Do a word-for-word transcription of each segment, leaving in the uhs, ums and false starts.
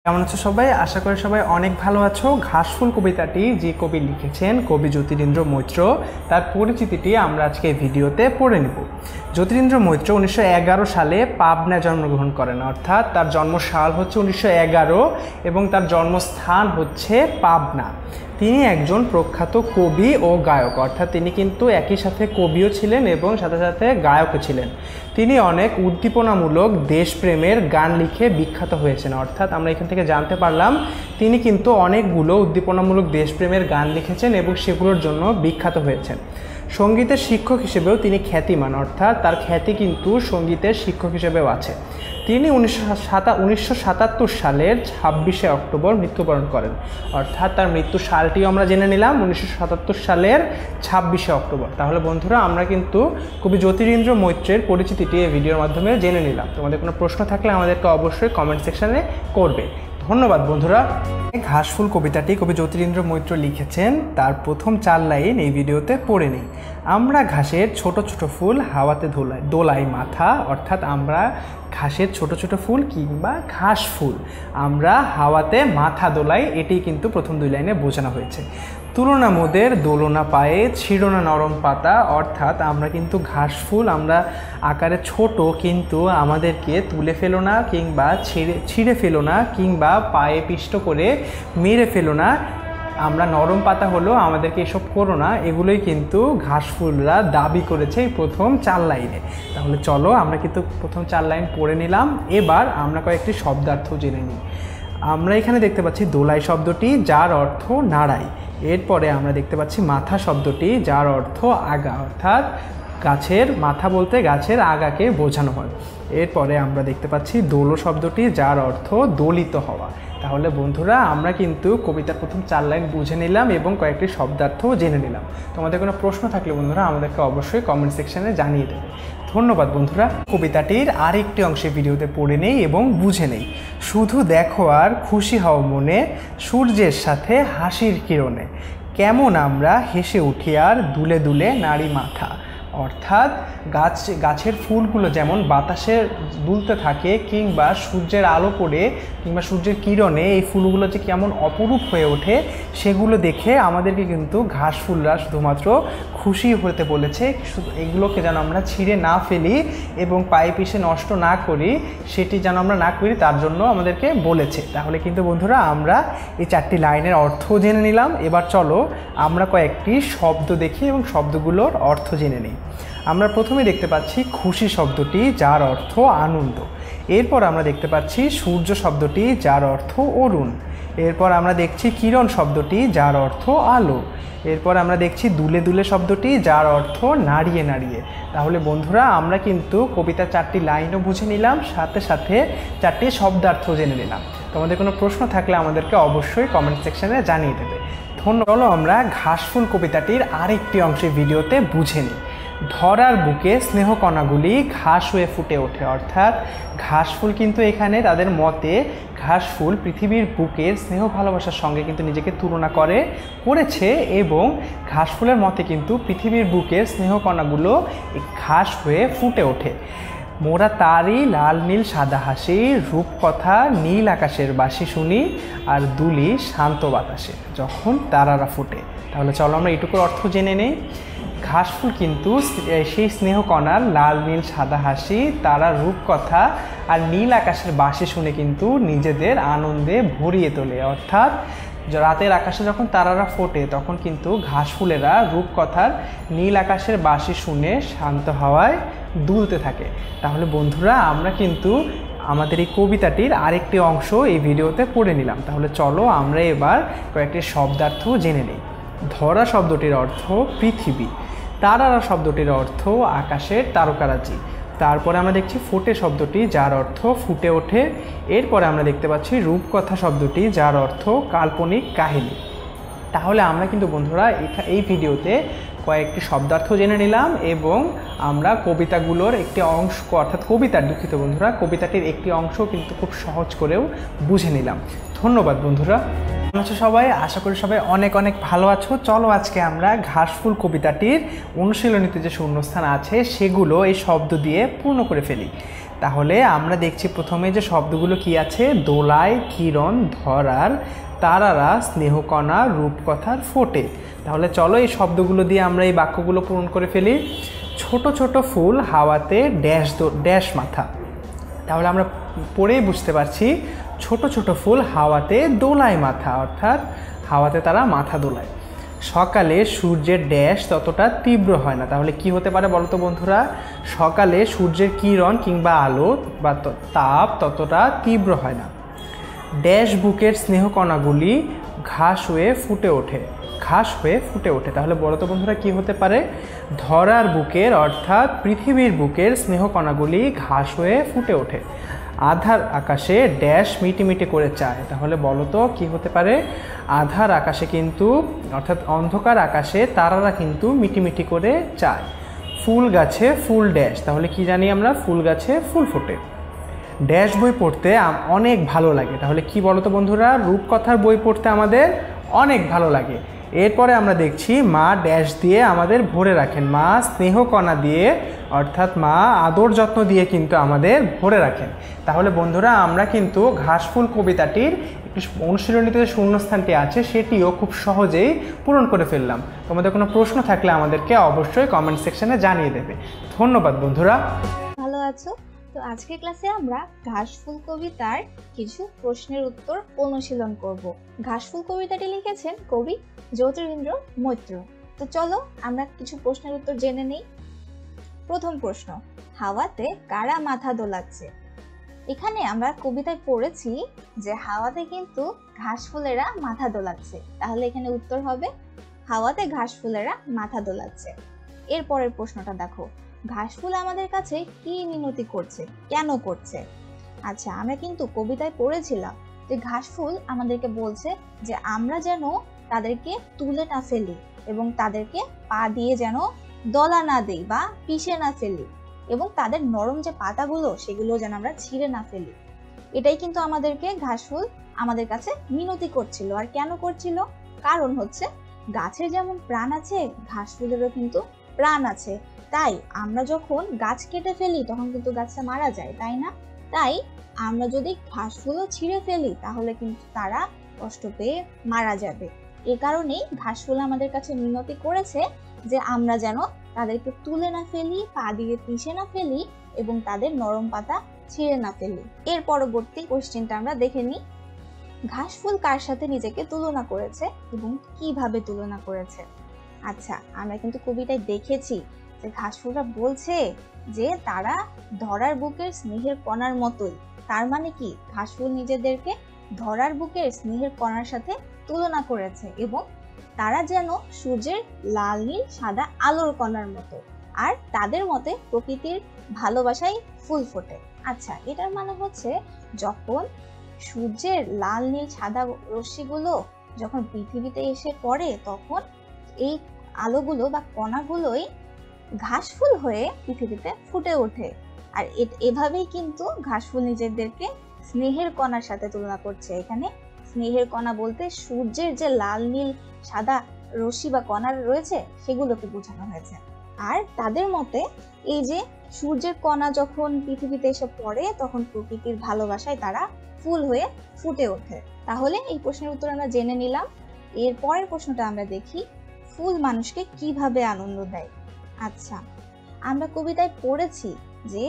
কেমন আছো সবাই? আশা করি সবাই অনেক ভালো আছো। ঘাসফুল কবিতাটি যে কবি লিখেছেন কবি জ্যোতিরিন্দ্র মৈত্র, তার পরিচিতিটি আমরা আজকে এই ভিডিওতে পড়ে নেব। জ্যোতিরিন্দ্র মৈত্র উনিশশো এগারো সালে পাবনায় জন্মগ্রহণ করেন, অর্থাৎ তার জন্মসাল হচ্ছে উনিশশো এগারো এবং তার জন্মস্থান হচ্ছে পাবনা। তিনি একজন প্রখ্যাত কবি ও গায়ক, অর্থাৎ তিনি কিন্তু একই সাথে কবিও ছিলেন এবং সাথে সাথে গায়কও ছিলেন। তিনি অনেক উদ্দীপনামূলক দেশপ্রেমের গান লিখে বিখ্যাত হয়েছেন, অর্থাৎ আমরা এখান থেকে জানতে পারলাম তিনি কিন্তু অনেকগুলো উদ্দীপনামূলক দেশপ্রেমের গান লিখেছেন এবং সেগুলোর জন্য বিখ্যাত হয়েছেন। সঙ্গীতের শিক্ষক হিসেবেও তিনি খ্যাতিমান, অর্থাৎ তার খ্যাতি কিন্তু সঙ্গীতের শিক্ষক হিসেবেও আছে। তিনি উনিশশো সাতা উনিশশো সাতাত্তর সালের ছাব্বিশে অক্টোবর মৃত্যুবরণ করেন, অর্থাৎ তার মৃত্যু সালটিও আমরা জেনে নিলাম উনিশশো সাতাত্তর সালের ছাব্বিশে অক্টোবর। তাহলে বন্ধুরা আমরা কিন্তু কবি জ্যোতিরিন্দ্র মৈত্রের পরিচিতিটি এই ভিডিওর মাধ্যমে জেনে নিলাম। তোমাদের কোনো প্রশ্ন থাকলে আমাদেরকে অবশ্যই কমেন্ট সেকশনে করবে। ধন্যবাদ বন্ধুরা। ঘাসফুল কবিতাটি কবি জ্যোতিরিন্দ্র মৈত্র লিখেছেন, তার প্রথম চার লাইন এই ভিডিওতে পড়ে নিই। আমরা ঘাসের ছোট ছোট ফুল হাওয়াতে দোলাই দোলাই মাথা, অর্থাৎ আমরা ঘাসের ছোট ছোট ফুল কিংবা ঘাস ফুল আমরা হাওয়াতে মাথা দোলাই, এটি কিন্তু প্রথম দুই লাইনে বোঝানো হয়েছে। তুলনা মোদের দোলনা পায়ে ছিঁড় না নরম পাতা, অর্থাৎ আমরা কিন্তু ঘাস ফুল আমরা আকারে ছোট, কিন্তু আমাদেরকে তুলে ফেলো না কিংবা ছিঁড়ে ছিঁড়ে ফেলো না কিংবা পায়ে পিষ্ট করে মেরে ফেলো না, আমরা নরম পাতা হলো আমাদেরকে এসব করো না, এগুলোই কিন্তু ঘাসফুলরা দাবি করেছে এই প্রথম চার লাইনে। তাহলে চলো আমরা কিন্তু প্রথম চার লাইন পড়ে নিলাম, এবার আমরা কয়েকটি শব্দার্থ জেনে নিই। আমরা এখানে দেখতে পাচ্ছি দোলাই শব্দটি, যার অর্থ নাড়াই। এরপরে আমরা দেখতে পাচ্ছি মাথা শব্দটি, যার অর্থ আগা, অর্থাৎ গাছের মাথা বলতে গাছের আগাকে বোঝানো হয়। এরপরে আমরা দেখতে পাচ্ছি দোলো শব্দটি, যার অর্থ দলিত হওয়া। তাহলে বন্ধুরা আমরা কিন্তু কবিতার প্রথম চার লাইন বুঝে নিলাম এবং কয়েকটি শব্দার্থও জেনে নিলাম। তোমাদের কোনো প্রশ্ন থাকলে বন্ধুরা আমাদেরকে অবশ্যই কমেন্ট সেকশনে জানিয়ে দেবে। ধন্যবাদ বন্ধুরা। কবিতাটির আরেকটি অংশে ভিডিওতে পড়ে নেই এবং বুঝে নেই। শুধু দেখো আর খুশি হও মনে, সূর্যের সাথে হাসির কিরণে, কেমন আমরা হেসে উঠি আর দুলে দুলে নারী মাথা। অর্থাৎ গাছ গাছের ফুলগুলো যেমন বাতাসে দুলতে থাকে কিংবা সূর্যের আলো পড়ে কিংবা সূর্যের কিরণে এই ফুলগুলো যে কেমন অপরূপ হয়ে ওঠে, সেগুলো দেখে আমাদেরকে কিন্তু ঘাস ফুলরা শুধুমাত্র খুশি হতে বলেছে। এগুলোকে যেন আমরা ছিঁড়ে না ফেলি এবং পায়ে পিষে নষ্ট না করি, সেটি যেন আমরা না করি, তার জন্য আমাদেরকে বলেছে। তাহলে কিন্তু বন্ধুরা আমরা এই চারটি লাইনের অর্থ জেনে নিলাম। এবার চলো আমরা কয়েকটি শব্দ দেখি এবং শব্দগুলোর অর্থ জেনে নিই। আমরা প্রথমে দেখতে পাচ্ছি খুশি শব্দটি, যার অর্থ আনন্দ। এরপর আমরা দেখতে পাচ্ছি সূর্য শব্দটি, যার অর্থ অরুণ। এরপর আমরা দেখছি কিরণ শব্দটি, যার অর্থ আলো। এরপর আমরা দেখছি দুলে দুলে শব্দটি, যার অর্থ নাড়িয়ে নাড়িয়ে। তাহলে বন্ধুরা আমরা কিন্তু কবিতার চারটি লাইনও বুঝে নিলাম, সাথে সাথে চারটি শব্দার্থ জেনে নিলাম। তোমাদের কোনো প্রশ্ন থাকলে আমাদেরকে অবশ্যই কমেন্ট সেকশনে জানিয়ে দেবে। ধন্যবাদ। আমরা ঘাসফুল কবিতাটির আরেকটি অংশে ভিডিওতে বুঝে নিই। ধরার বুকে স্নেহকণাগুলি ঘাস হয়ে ফুটে ওঠে, অর্থাৎ ঘাসফুল কিন্তু এখানে তাদের মতে ঘাসফুল পৃথিবীর বুকের স্নেহ ভালোবাসার সঙ্গে কিন্তু নিজেকে তুলনা করে করেছে এবং ঘাসফুলের মতে কিন্তু পৃথিবীর বুকের স্নেহকণাগুলো ঘাস হয়ে ফুটে ওঠে। মোরা তারই লাল নীল সাদা হাসি, রূপকথা নীল আকাশের বাসি শুনি আর দুলি শান্ত বাতাসে যখন তারারা ফুটে। তাহলে চলো আমরা এটুকুর অর্থ জেনে নেই। ঘাসফুল কিন্তু সেই স্নেহকণার লাল নীল সাদা হাসি, তারা রূপকথা আর নীল আকাশের বাসি শুনে কিন্তু নিজেদের আনন্দে ভরিয়ে তোলে, অর্থাৎ রাতের আকাশে যখন তারারা ফোটে তখন কিন্তু ঘাসফুলেরা রূপকথার নীল আকাশের বাসি শুনে শান্ত হাওয়ায় দুলতে থাকে। তাহলে বন্ধুরা আমরা কিন্তু আমাদের এই কবিতাটির আরেকটি অংশ এই ভিডিওতে পড়ে নিলাম। তাহলে চলো আমরা এবার কয়েকটি শব্দার্থ জেনে নিই। ধরা শব্দটির অর্থ পৃথিবী, তারারা শব্দটির অর্থ আকাশের তারকারাজি। তারপরে আমরা দেখছি ফোটে শব্দটি, যার অর্থ ফুটে ওঠে। এরপরে আমরা দেখতে পাচ্ছি রূপকথা শব্দটি, যার অর্থ কাল্পনিক কাহিনী। তাহলে আমরা কিন্তু বন্ধুরা এই ভিডিওতে কয়েকটি শব্দার্থ জেনে নিলাম এবং আমরা কবিতাগুলোর একটি অংশ, অর্থাৎ কবিতার দুঃখিত বন্ধুরা কবিতাটির একটি অংশ কিন্তু খুব সহজ করেও বুঝে নিলাম। ধন্যবাদ বন্ধুরা। কেমন আছো সবাই? আশা করি সবাই অনেক অনেক ভালো আছো। চলো আজকে আমরা ঘাসফুল কবিতাটির অনুশীলনীতে যে শূন্যস্থান আছে সেগুলো এই শব্দ দিয়ে পূর্ণ করে ফেলি। তাহলে আমরা দেখছি প্রথমে যে শব্দগুলো কি আছে, দোলায়, কিরণ, ধরার, তারারা, স্নেহকণা, রূপকথার, ফোটে। তাহলে চলো এই শব্দগুলো দিয়ে আমরা এই বাক্যগুলো পূরণ করে ফেলি। ছোট ছোট ফুল হাওয়াতে ড্যাশ ড্যাশ মাথা। তাহলে আমরা পড়েই বুঝতে পারছি ছোট ছোট ফুল হাওয়াতে দোলায় মাথা, অর্থাৎ হাওয়াতে তারা মাথা দোলায়। সকালে সূর্যের ড্যাশ ততটা তীব্র হয় না। তাহলে কি হতে পারে বলো তো বন্ধুরা? সকালে সূর্যের কিরণ কিংবা আলো বা তাপ ততটা তীব্র হয় না। ড্যাশ বুকের স্নেহকণাগুলি ঘাস হয়ে ফুটে ওঠে, ঘাস হয়ে ফুটে ওঠে। তাহলে বলো তো বন্ধুরা কি হতে পারে? ধরার বুকের অর্থাৎ পৃথিবীর বুকের স্নেহকণাগুলি ঘাস হয়ে ফুটে ওঠে। আধার আকাশে ড্যাশ মিটিমিটি করে চায়। তাহলে বলো তো কি হতে পারে? আধার আকাশে কিন্তু অর্থাৎ অন্ধকার আকাশে তারারা কিন্তু মিটিমিটি করে চায়। ফুল গাছে ফুল ড্যাশ। তাহলে কি জানি আমরা? ফুল গাছে ফুল ফোটে। ড্যাশ বই পড়তে অনেক ভালো লাগে। তাহলে কি বলো তো বন্ধুরা? রূপকথার বই পড়তে আমাদের অনেক ভালো লাগে। এরপরে আমরা দেখছি মা ড্যাশ দিয়ে আমাদের ভরে রাখেন। মা স্নেহকণা দিয়ে অর্থাৎ মা আদর যত্ন দিয়ে কিন্তু আমাদের ভরে রাখেন। তাহলে বন্ধুরা আমরা কিন্তু ঘাসফুল কবিতাটির একটি অনুশীলনীতে যে শূন্যস্থানটি আছে সেটিও খুব সহজেই পূরণ করে ফেললাম। তোমাদের কোনো প্রশ্ন থাকলে আমাদেরকে অবশ্যই কমেন্ট সেকশনে জানিয়ে দেবে। ধন্যবাদ বন্ধুরা। ভালো আছো তো? আজকের ক্লাসে আমরা ঘাসফুল কবিতার কিছু প্রশ্নের উত্তর অনুশীলন করব। ঘাসফুল কবিতাটি লিখেছেন কবি জ্যোতিরিন্দ্র মৈত্র। তো চলো আমরা কিছু প্রশ্নের উত্তর জেনে নেই। প্রথম প্রশ্ন, হাওয়াতে কারা মাথা দোলাচ্ছে? এখানে আমরা কবিতায় পড়েছি যে হাওয়াতে কিন্তু ঘাসফুলেরা মাথা দোলাচ্ছে। তাহলে এখানে উত্তর হবে হাওয়াতে ঘাসফুলেরা মাথা দোলাচ্ছে। এরপরের প্রশ্নটা দেখো, ঘাসফুল আমাদের কাছে কি মিনতি করছে, কেন করছে? আচ্ছা, আমরা কিন্তু কবিতায় পড়েছিলাম যে ঘাসফুল আমাদেরকে বলছে যে আমরা যেন তাদেরকে তুলে না ফেলি এবং তাদেরকে পা দিয়ে যেন দলা না দেই বা পিষে না ফেলি এবং তাদের নরম যে পাতাগুলো সেগুলো যেন আমরা ছিঁড়ে না ফেলি। এটাই কিন্তু আমাদেরকে ঘাসফুল আমাদের কাছে মিনতি করছিল। আর কেন করছিল? কারণ হচ্ছে গাছের যেমন প্রাণ আছে ঘাসফুলেরও কিন্তু প্রাণ আছে। তাই আমরা যখন গাছ কেটে ফেলি তখন কিন্তু গাছটা মারা যায়, তাই না? তাই আমরা যদি ঘাসফুলও ছিঁড়ে ফেলি তাহলে কিন্তু তারা কষ্ট পেয়ে মারা যাবে। এ কারণেই ঘাসফুল আমাদের কাছে মিনতি করেছে যে আমরা যেন তাদেরকে তুলে না ফেলি, পা দিয়ে পিষে না ফেলি এবং তাদের নরম পাতা ছিঁড়ে না ফেলি। এর পরবর্তী কোশ্চেনটা আমরা দেখে নিই। ঘাসফুল কার সাথে নিজেকে তুলনা করেছে এবং কিভাবে তুলনা করেছে? আচ্ছা, আমরা কিন্তু কবিতায় দেখেছি যে ঘাসফুলরা বলছে যে তারা ধরার বুকের স্নেহের কণার মতোই। তার মানে কি? ঘাসফুল নিজেদেরকে ধরার বুকের স্নেহের কণার সাথে তুলনা করেছে এবং তারা যেন সূর্যের লাল নীল সাদা আলোর কণার মতো, আর তাদের মতে প্রকৃতির ভালোবাসায় ফুল ফোটে। আচ্ছা, এটার মানে হচ্ছে যখন সূর্যের লাল নীল সাদা রশ্মিগুলো যখন পৃথিবীতে এসে পড়ে তখন এই আলোগুলো বা কণাগুলোই ঘাসফুল হয়ে পৃথিবীতে ফুটে ওঠে। আর এভাবেই কিন্তু ঘাসফুল নিজেদেরকে স্নেহের কণার সাথে তুলনা করছে। এখানে স্নেহের কণা বলতে সূর্যের যে লাল নীল সাদা রশ্মি বা কণা রয়েছে সেগুলোকে বোঝানো হয়েছে। আর তাদের মতে এই যে সূর্যের কণা যখন পৃথিবীতে এসে পড়ে তখন প্রকৃতির ভালোবাসায় তারা ফুল হয়ে ফুটে ওঠে। তাহলে এই প্রশ্নের উত্তর আমরা জেনে নিলাম। এর পরের প্রশ্নটা আমরা দেখি, ফুল মানুষকে কিভাবে আনন্দ দেয়? আচ্ছা, আমরা কবিতায় পড়েছি যে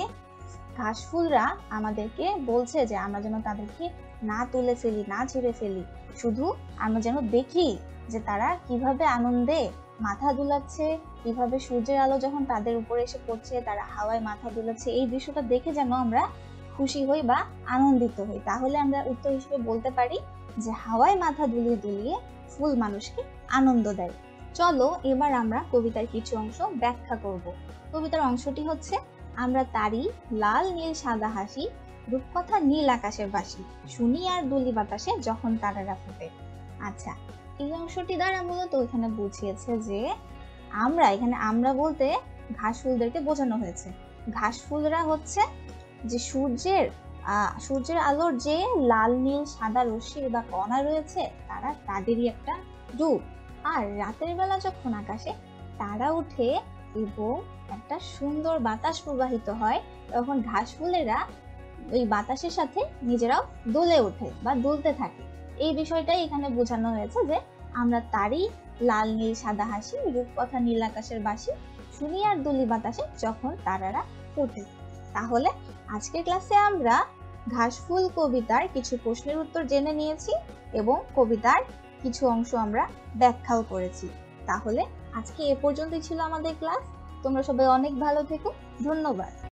ঘাসফুলরা আমাদেরকে বলছে যে আমরা যেন তাদেরকে না তুলে ফেলি, না ছিঁড়ে ফেলি, শুধু আমরা যেন দেখি যে তারা কিভাবে আনন্দে মাথা দুলাচ্ছে, কিভাবে সূর্যের আলো যখন তাদের উপরে এসে পড়ছে তারা হাওয়ায় মাথা দুলাচ্ছে। এই দৃশ্যটা দেখে যেন আমরা খুশি হই বা আনন্দিত হই। তাহলে আমরা উত্তর হিসেবে বলতে পারি যে হাওয়ায় মাথা দুলিয়ে দুলিয়ে ফুল মানুষকে আনন্দ দেয়। চলো এবার আমরা কবিতার কিছু অংশ ব্যাখ্যা করব। কবিতার অংশটি হচ্ছে, আমরা তারি লাল নীল সাদা হাসি, রূপকথা নীল আকাশের বাসি, শুনি আর দুলি বাতাসে যখন তারারা ফোটে। আচ্ছা, এই অংশটি দ্বারা মূলত এখানে বুঝিয়েছে যে আমরা, এখানে আমরা বলতে ঘাসফুলদেরকে বোঝানো হয়েছে। ঘাসফুলরা হচ্ছে যে সূর্যের আহ সূর্যের আলোর যে লাল নীল সাদা রশ্মি বা কণা রয়েছে তারা তাদেরই একটা রূপ। আর রাতের বেলা যখন আকাশে তারা উঠে এবং একটা সুন্দর বাতাস প্রবাহিত হয়, তখন ঘাস ফুলেরা ওই বাতাসের সাথে নিজেরাও দুলে ওঠে বা দুলতে থাকে। এই বিষয়টাই এখানে বোঝানো হয়েছে যে আমরা তারই লাল নীল সাদা হাসি, রূপকথা নীল আকাশের বাসি, শুনি আর দুলি বাতাসে যখন তারারা ওঠে। তাহলে আজকের ক্লাসে আমরা ঘাসফুল কবিতার কিছু প্রশ্নের উত্তর জেনে নিয়েছি এবং কবিতার কিছু অংশ আমরা ব্যাখ্যাও করেছি। তাহলে আজকে এ পর্যন্তই ছিল আমাদের ক্লাস। তোমরা সবাই অনেক ভালো থেকো। ধন্যবাদ।